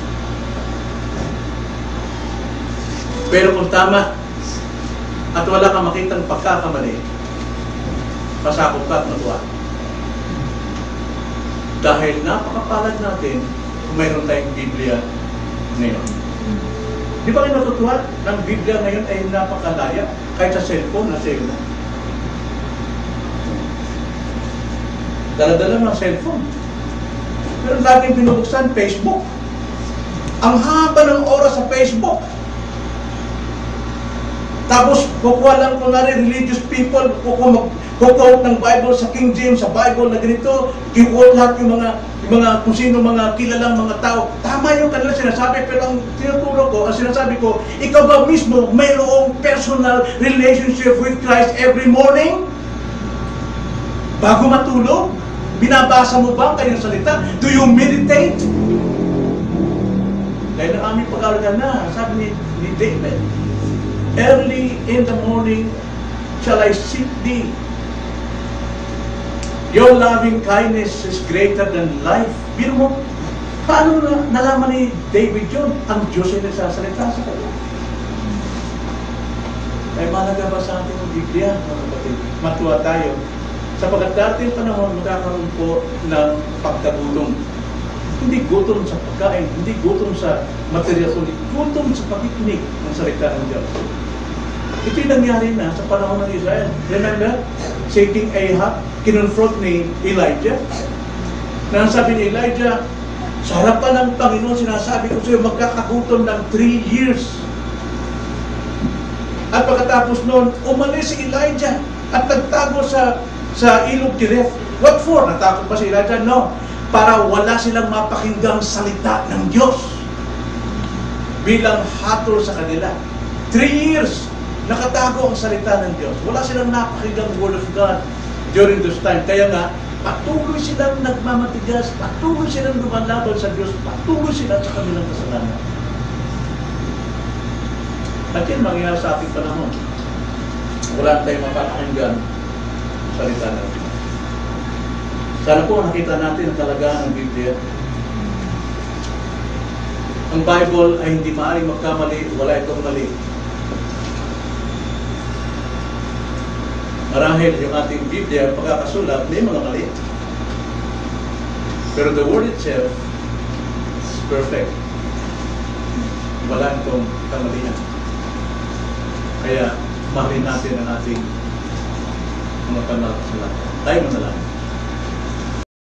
Pero kung tama at wala kang makitang pagkakamali, pasakot ka at matuwa. Dahil napakapalad natin kung mayroon tayong Biblia ngayon. Di ba kayo natutuwa ng Biblia ngayon ay napakalaya kahit sa cellphone na sa'yo na? Dala-dala ng cellphone. Pero laging binubuksan, Facebook. Ang haba ng oras sa Facebook. Tapos, kukuha lang kunwari religious people, kukuha ng Bible sa King James, sa Bible na ganito, i-quote lahat yung mga kung sino mga kilalang mga tao. Tama yung kanilang sinasabi, pero ang tinuturo ko, ang sinasabi ko, ikaw ba mismo mayroong personal relationship with Christ every morning? Bago matulog? Binabasa mo ba ang kanyang salita? Do you meditate? Dahil ang aming pag-aalaga na, sabi ni David, early in the morning shall I seek thee. Your loving kindness is greater than life. Biro mo, paano na nalaman ni David yun? Ang Diyos ay nagsasalita sa kanya. Ay mahalaga ba sa ating Biblia, mga kapatid? Matuwa tayo. Sapagkat dating panahon, magkakaroon po ng pagkagulong. Hindi gutom sa pagkain, hindi gutom sa material, kundi gutom sa pakikinig ng salita ng Diyos. Ito'y nangyari na sa panahon ng Israel. Remember? Si King Ahab, kinonfront ni Elijah. Na sabi ni Elijah, sa harapan ng Panginoon, sinasabi ko sa iyo, magkakagutom ng 3 years. At pagkatapos noon, umalis si Elijah at nagtago sa ilog Tireth. What for? Natakot ba si Elijah? No. Para wala silang mapakinggang salita ng Diyos bilang hatol sa kanila. 3 years nakatago ang salita ng Diyos. Wala silang napakinggang word of God during this time. Kaya nga, patuloy silang nagmamatigas, patuloy silang lumalaban sa Diyos, patuloy sila sa kanilang kasalanan. At yan mangyayari sa ating panahon. Wala tayong mapapakinggan salita ng Diyos. Sana po nakita natin ang kalagahan ng Biblia. Ang Bible ay hindi maaaring magkamali, wala itong mali. Marahil yung ating Biblia, pagkakasulat, may mga mali. Pero the word itself is perfect. Wala itong kamalian. Kaya, mahalin natin ang ating mga banal na salita. Tayo manalangin.